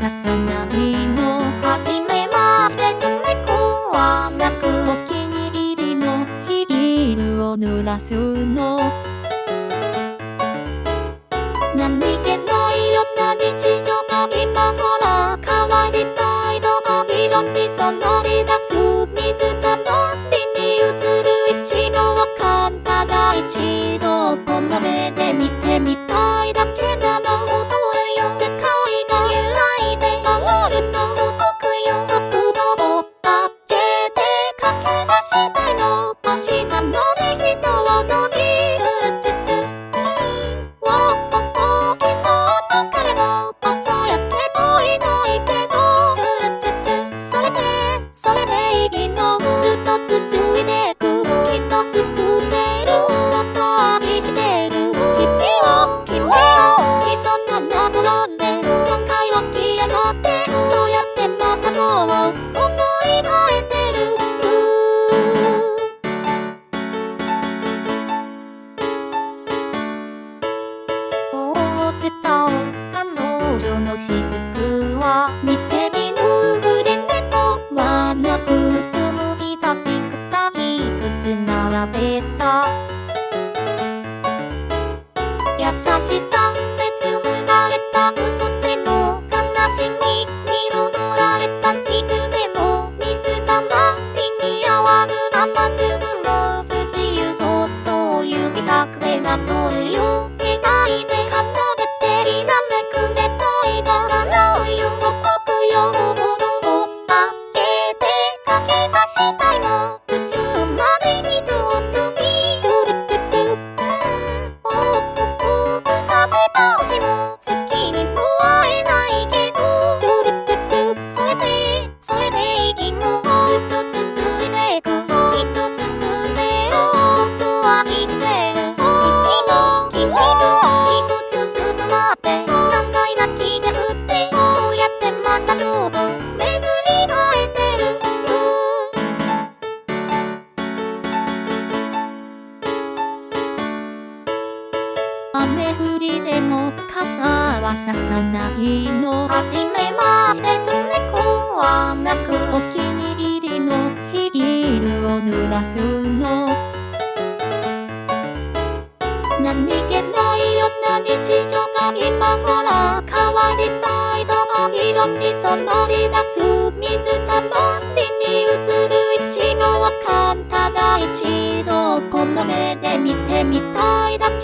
ささないの。はじめましてと猫はなく、お気に入りのヒールを濡らすの。何気ないような日常が今ほら変わりたいと色に染まり出す水たまりに映る一度は簡単が一度この目で見てみたいだけなの。踊るよ世界が揺らいで回るの。届くよ速度を上げて駆け出したいの。明日まで人は踊りトゥルトゥトゥ続いてくきっと進めること愛してる日々を決めよう。いそんなところで何回起き上がってそうやってまたもう思い変えてる。こう伝う彼女の雫は見て見ぬふり猫はなく紡いだ並べた優しさで紡がれた嘘でも悲しみに彩られた地図でも水たまりに泡ぐ雨粒の不自由そっと指先でなぞるよ。描いて奏でてきらめく願いが叶うよ。届くよボードを上げて駆け出したいの。宇宙までに雨降りでも傘はささないの。はじめましてと猫はなく、お気に入りのヒールを濡らすの。何気ないような日常が今ほら変わりたいと色に染まり出す水たまりに映る一度は簡単が一度この目で見てみたいだけ